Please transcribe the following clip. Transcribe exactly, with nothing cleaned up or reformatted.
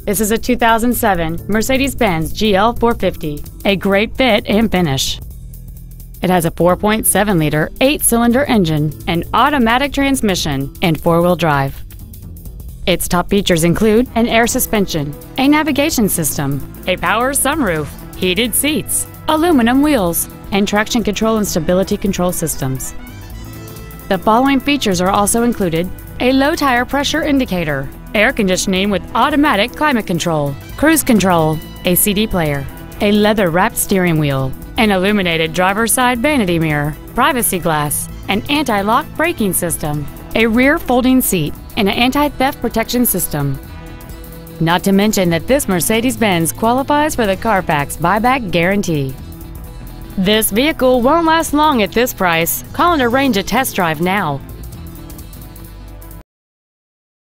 This is a two thousand seven Mercedes-Benz G L four fifty, a great fit and finish. It has a four point seven liter eight-cylinder engine, an automatic transmission, and four-wheel drive. Its top features include an air suspension, a navigation system, a power sunroof, heated seats, aluminum wheels, and traction control and stability control systems. The following features are also included: a low tire pressure indicator, air conditioning with automatic climate control, cruise control, a C D player, a leather-wrapped steering wheel, an illuminated driver's side vanity mirror, privacy glass, an anti-lock braking system, a rear folding seat, and an anti-theft protection system. Not to mention that this Mercedes-Benz qualifies for the Carfax buyback guarantee. This vehicle won't last long at this price. Call and arrange a test drive now.